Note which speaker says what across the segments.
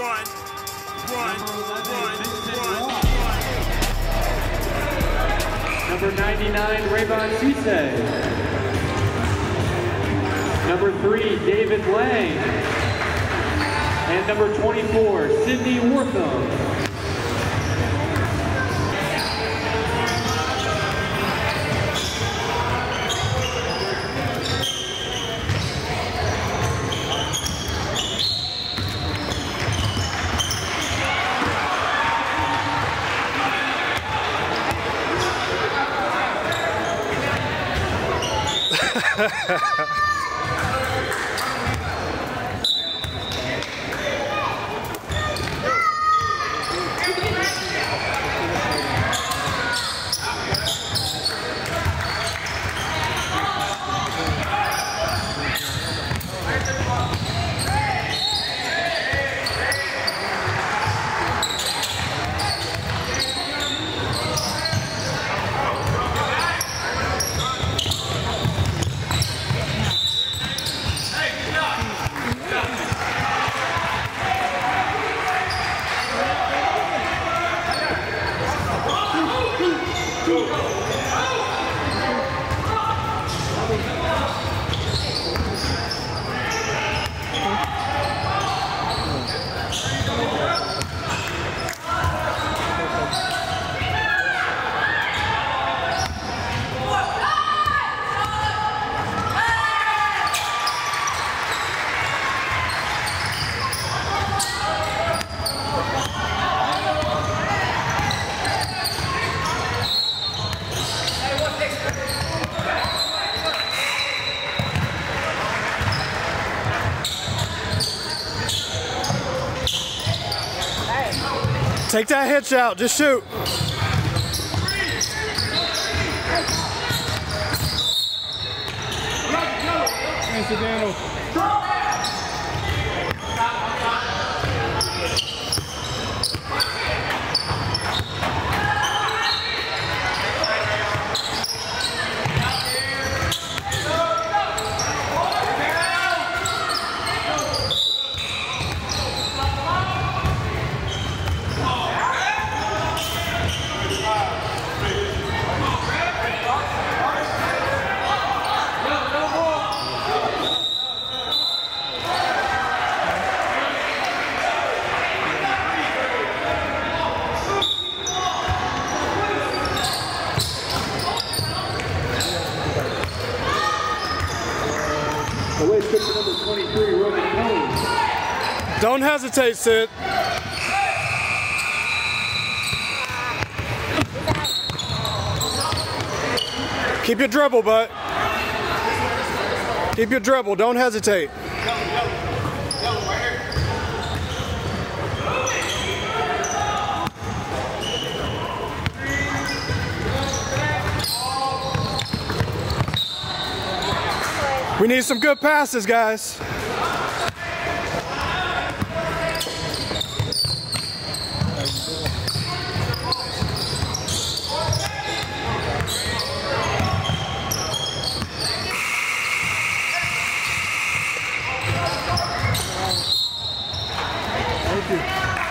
Speaker 1: Number 99, Rayvon Cisse. Number 3, David Lang. And number 24, Sydney Wortham.
Speaker 2: Take that hitch out, just shoot.
Speaker 1: Number 23, Roman Cones.
Speaker 2: Don't hesitate, Sid. Keep your dribble, bud. Keep your dribble. Don't hesitate. We need some good passes, guys. Thank you.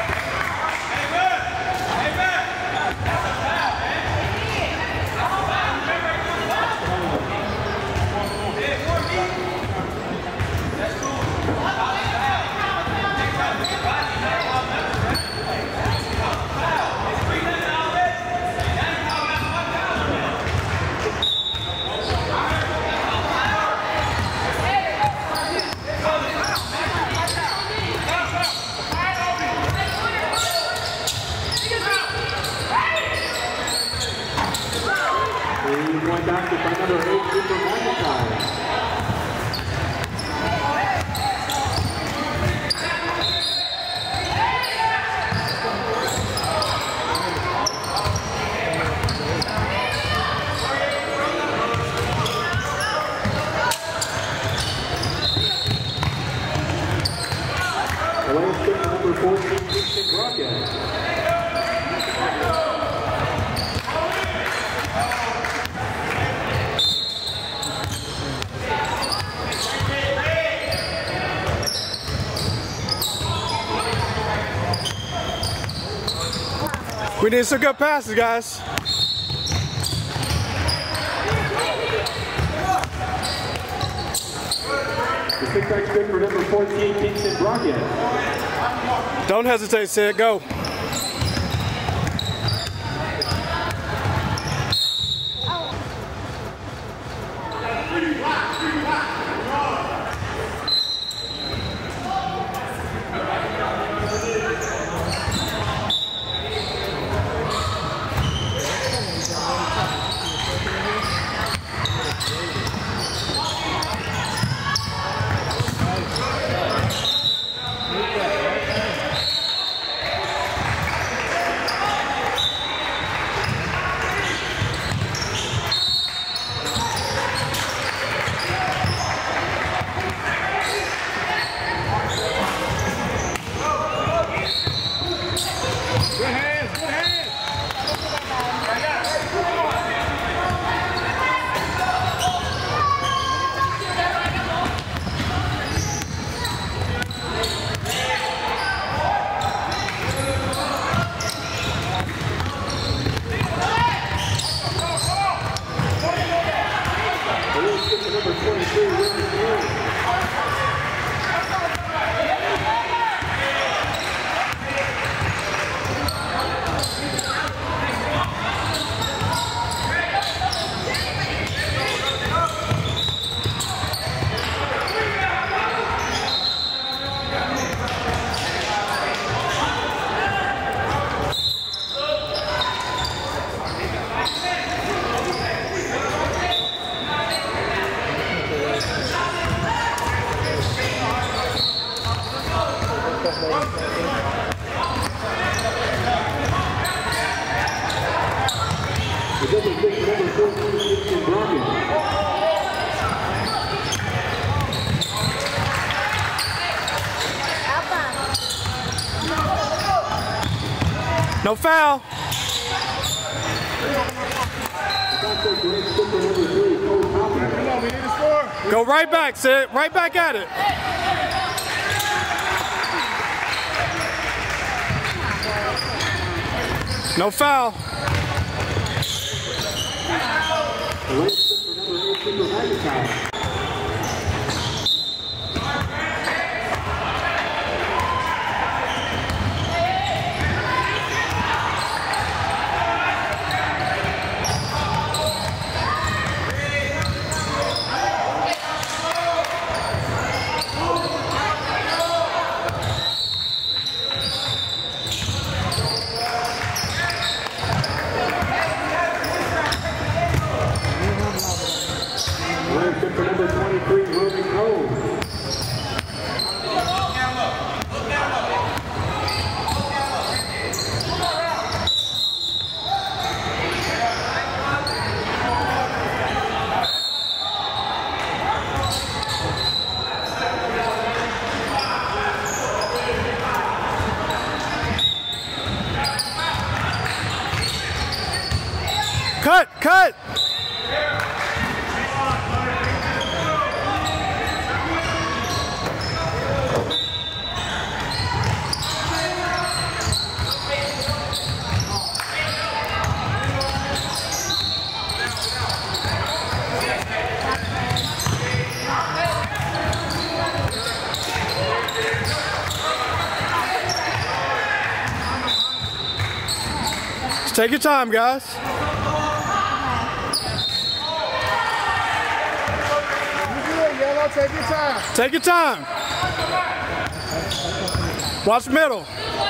Speaker 1: Point back to number 8, Cooper McIntyre. The last pick, number 14, Houston Rockets.
Speaker 2: We need some good passes, guys.
Speaker 1: The kickback's good for number 14, Kingston Brockett.
Speaker 2: Don't hesitate, Sid. Go. No foul. Go right back, Sid. Right back at it. No foul.
Speaker 1: For number 23, Ruben Cole.
Speaker 2: Cut! Just take your time, guys.
Speaker 3: Take your time.
Speaker 2: Take your time. Watch middle.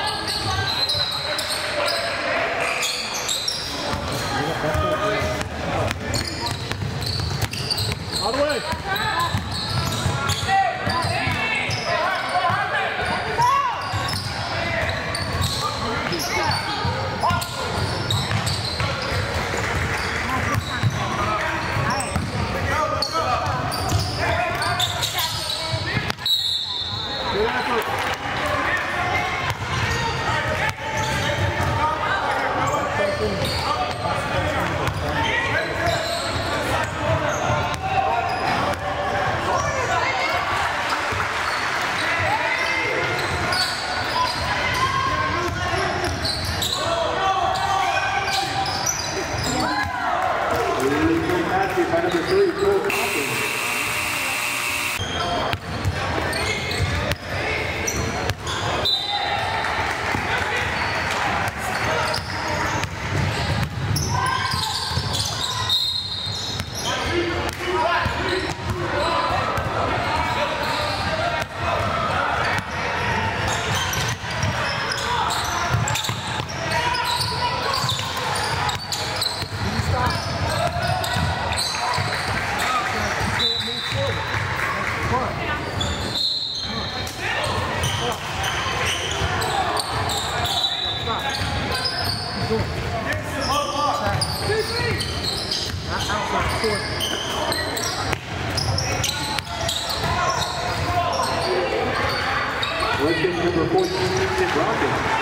Speaker 3: All the way.
Speaker 1: Redshirt number 14, Kingston Brockton.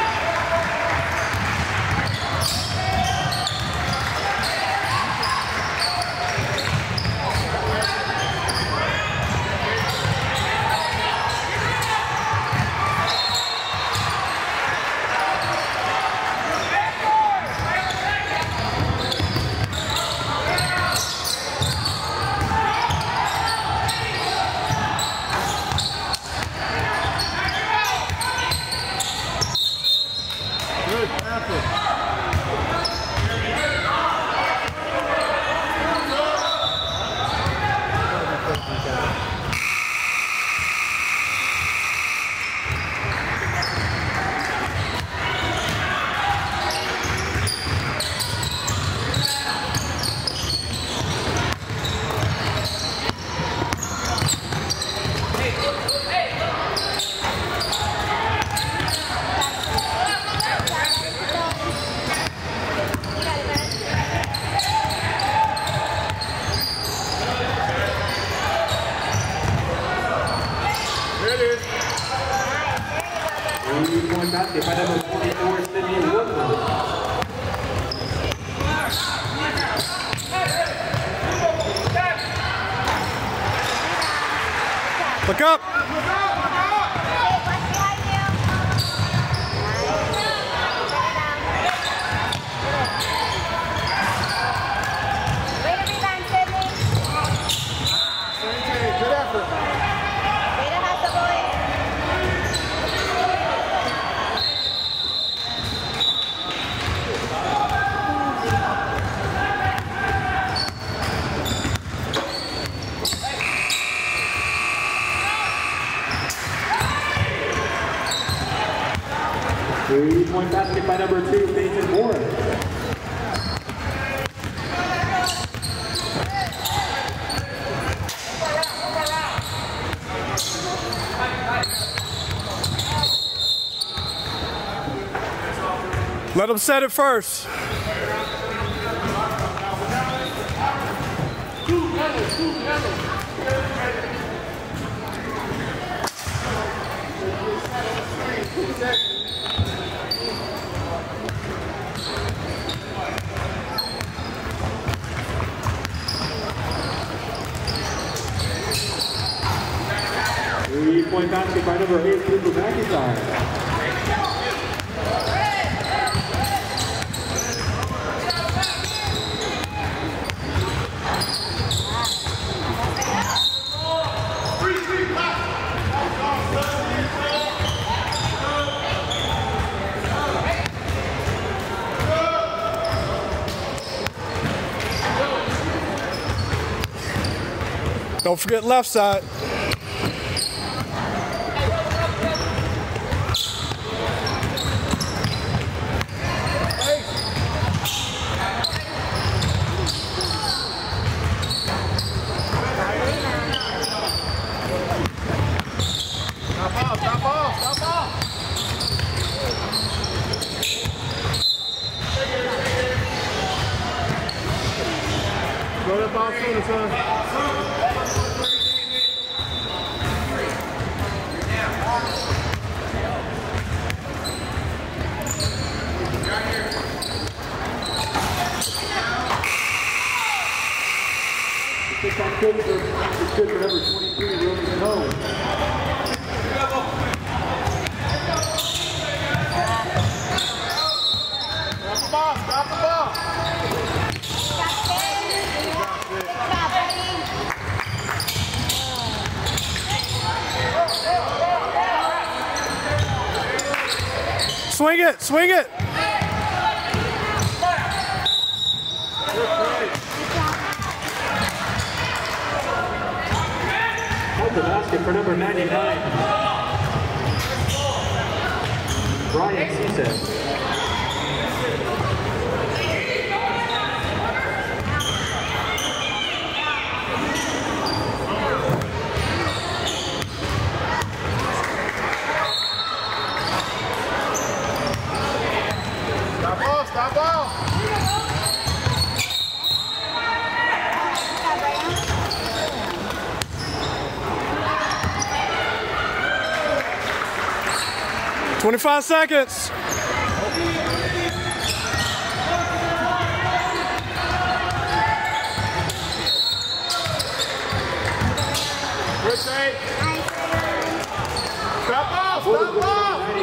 Speaker 1: Point basket by number 44, Sydney Woodward.
Speaker 2: Look up.
Speaker 3: Good effort.
Speaker 1: Three-point basket by number 2, Peyton Moore.
Speaker 2: Let them set it first.
Speaker 1: Three-point basket by number 8, Cooper McIntyre.
Speaker 2: Don't forget left side.
Speaker 3: Go to the ball sooner, son.
Speaker 1: It's on good for number 23, Roman Cone.
Speaker 3: Stop the ball.
Speaker 2: Swing it, swing it.
Speaker 1: Hold the basket for number 99. Brian Cesar.
Speaker 3: Stop ball.
Speaker 2: 25 seconds.
Speaker 3: Good save. Stop off, stop off.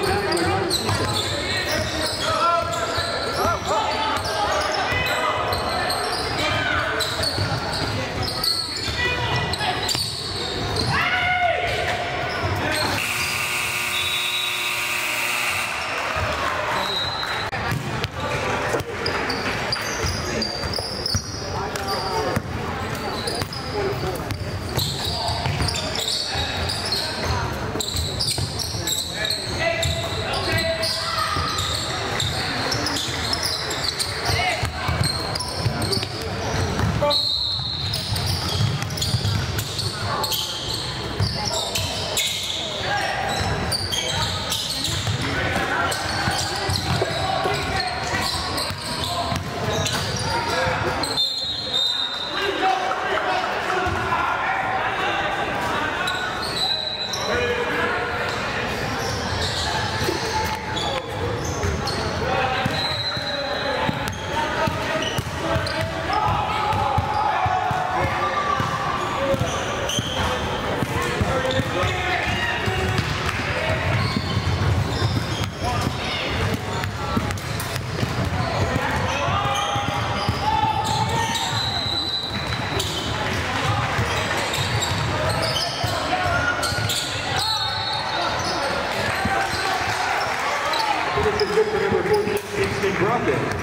Speaker 1: Good for number 14, Kingston Brockton.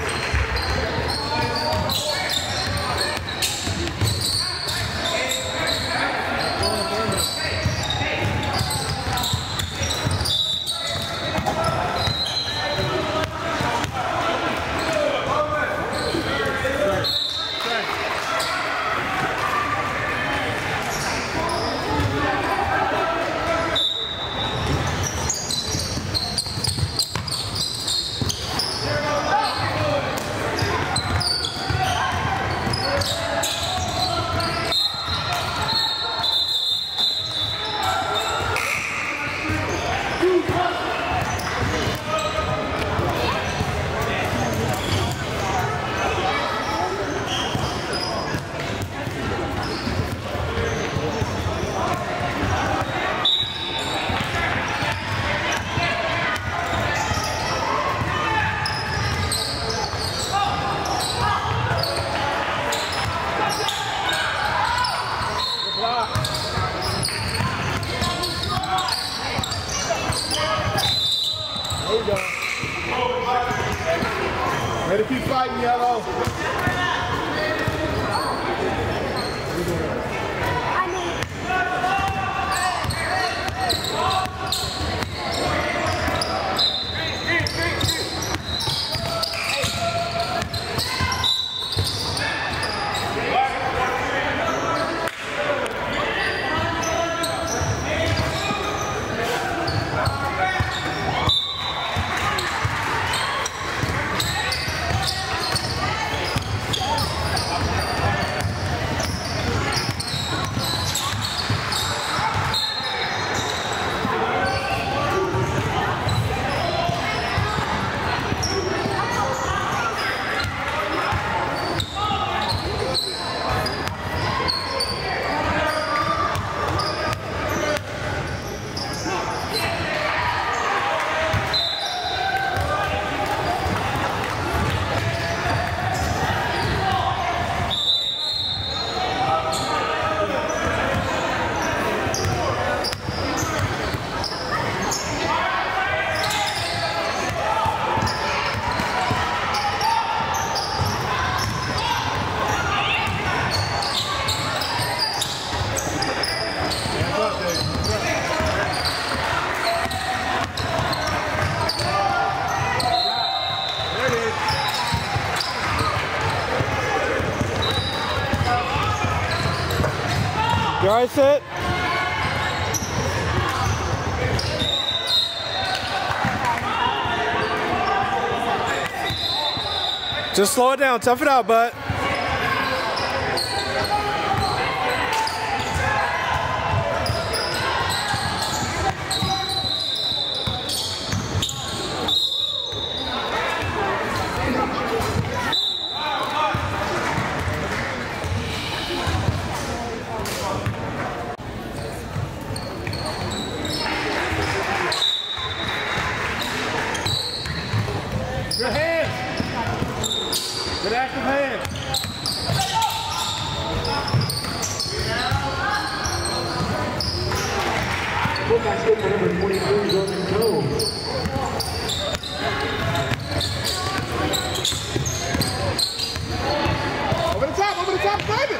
Speaker 3: Ready to keep fighting, Yellow.
Speaker 2: You all right, sit? Just slow it down, tough it out, bud.
Speaker 1: basket for number 22, Jordan Cove.
Speaker 3: Over the top, baby!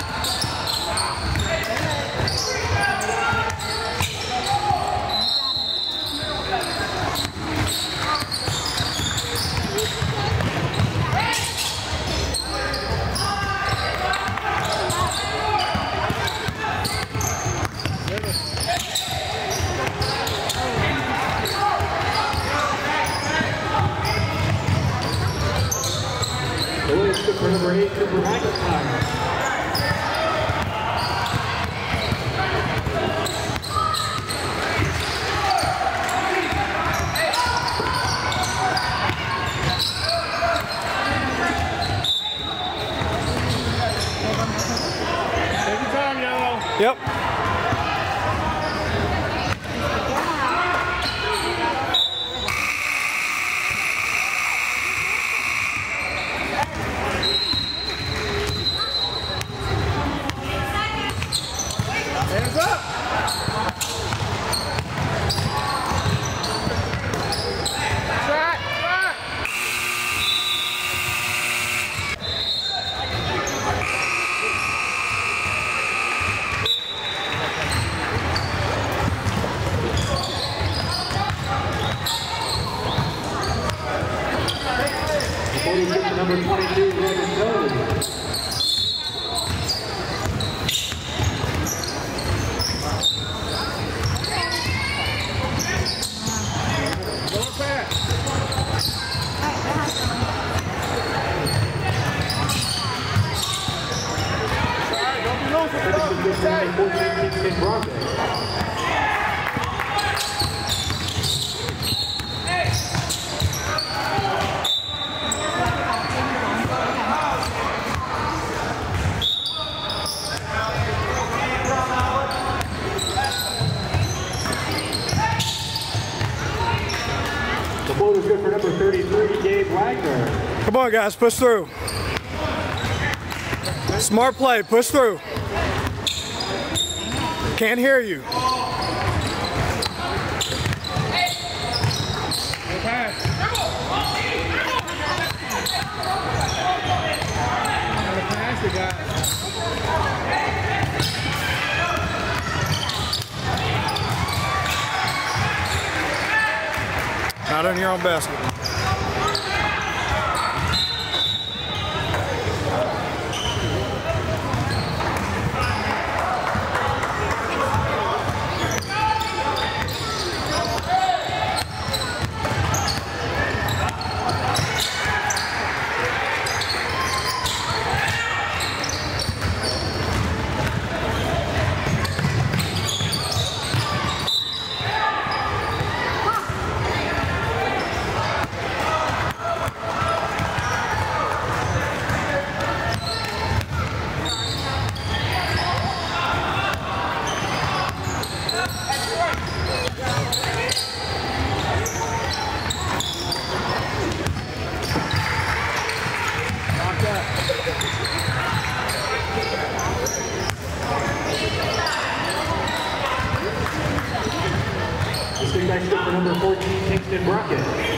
Speaker 1: The way it's good for number 8, Cooper McIntyre.
Speaker 3: Take your time, Yellow.
Speaker 2: Yep.
Speaker 3: Hands up! Shot!
Speaker 1: Number 22, Jordan Cove. Kingston Broncos. The ball is good for number 33, Dave Wagner.
Speaker 2: Come on, guys, push through. Smart play, push through. Can't hear you.
Speaker 3: Good pass. Gotta pass it, guys.
Speaker 2: Not in your own basket.
Speaker 1: This is next up for number 14, Kingston Broncos.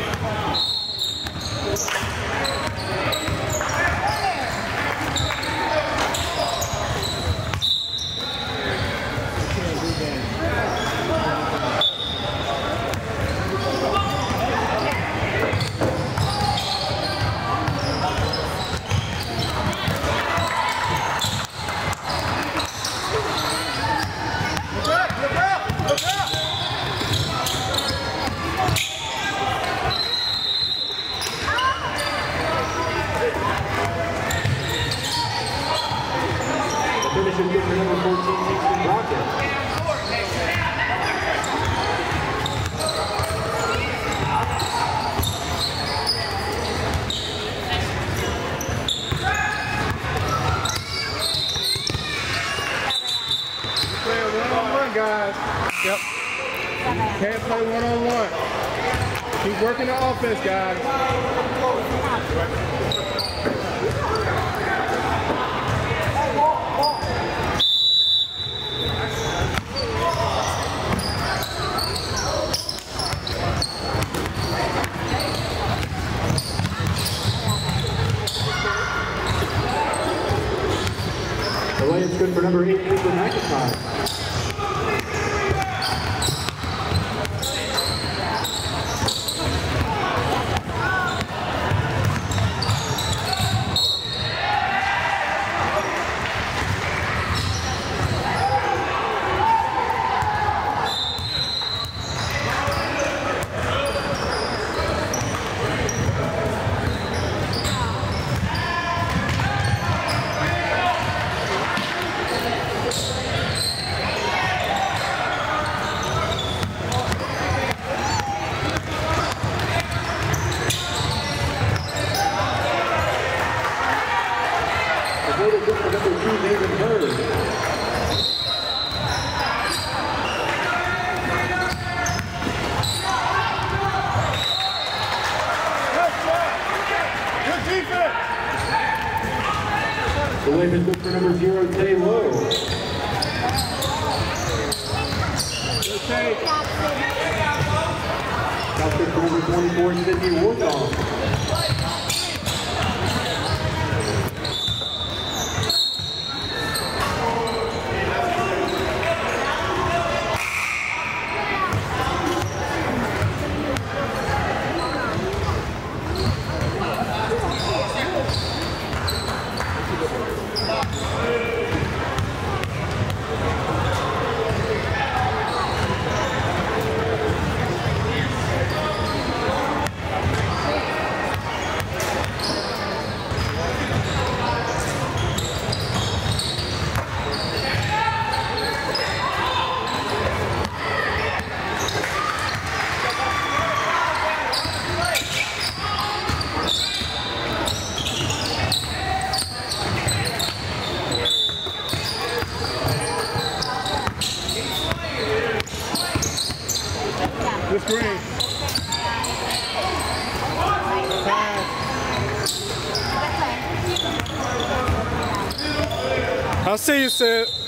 Speaker 1: Finish is good for number 14, Kingston Broncos.
Speaker 3: Play one-on-one, guys.
Speaker 2: Yep.
Speaker 3: Can't play one-on-one. Keep working the offense, guys.
Speaker 1: good for number 8, Cooper McIntyre. The wave is good for number 0, Tay Lowe. That's good for number 24, Sydney Warthog.
Speaker 3: This green.
Speaker 2: I'll see you, Sid.